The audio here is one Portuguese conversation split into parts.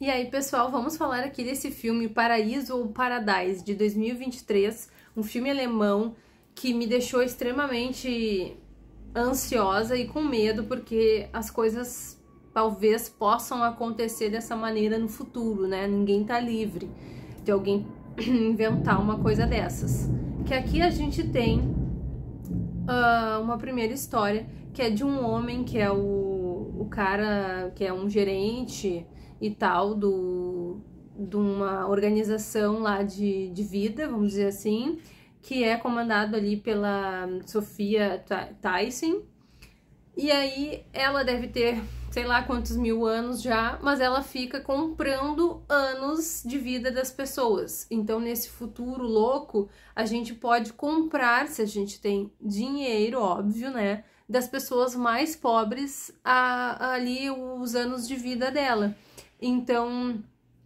E aí, pessoal, vamos falar aqui desse filme Paraíso ou Paradise, de 2023, um filme alemão que me deixou extremamente ansiosa e com medo, porque as coisas talvez possam acontecer dessa maneira no futuro, né? Ninguém tá livre de alguém inventar uma coisa dessas. Que aqui a gente tem uma primeira história, que é de um homem que é o cara que é um gerente e tal de uma organização lá de vida, vamos dizer assim, que é comandado ali pela Sofia Tyson. E aí ela deve ter, sei lá quantos mil anos já, mas ela fica comprando anos de vida das pessoas. Então, nesse futuro louco, a gente pode comprar, se a gente tem dinheiro, óbvio, né, das pessoas mais pobres ali os anos de vida dela. Então,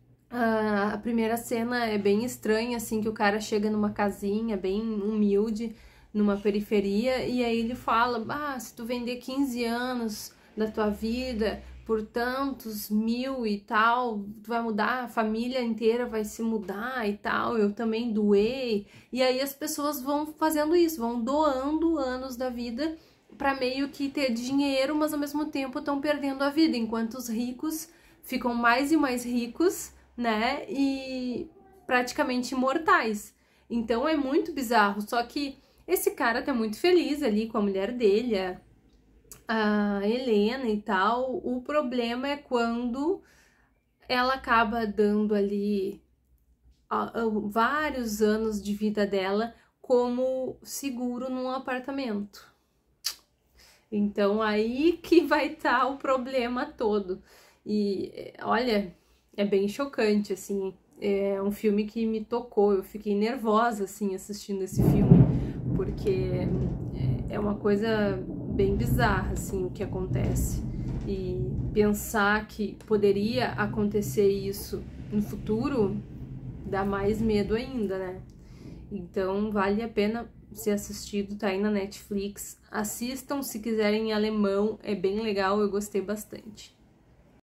a primeira cena é bem estranha, assim, que o cara chega numa casinha bem humilde, numa periferia, e aí ele fala, se tu vender 15 anos da tua vida por tantos mil e tal, tu vai mudar, a família inteira vai se mudar e tal, eu também doei. E aí as pessoas vão fazendo isso, vão doando anos da vida para meio que ter dinheiro, mas ao mesmo tempo estão perdendo a vida, enquanto os ricos ficam mais e mais ricos, né, e praticamente imortais. Então é muito bizarro, só que esse cara tá muito feliz ali com a mulher dele, a Helena e tal. O problema é quando ela acaba dando ali vários anos de vida dela como seguro num apartamento. Então aí que vai estar o problema todo. E olha, é bem chocante, assim, é um filme que me tocou, eu fiquei nervosa, assim, assistindo esse filme, porque é uma coisa bem bizarra, assim, o que acontece. E pensar que poderia acontecer isso no futuro dá mais medo ainda, né? Então vale a pena ser assistido, tá aí na Netflix. Assistam se quiserem em alemão, é bem legal, eu gostei bastante.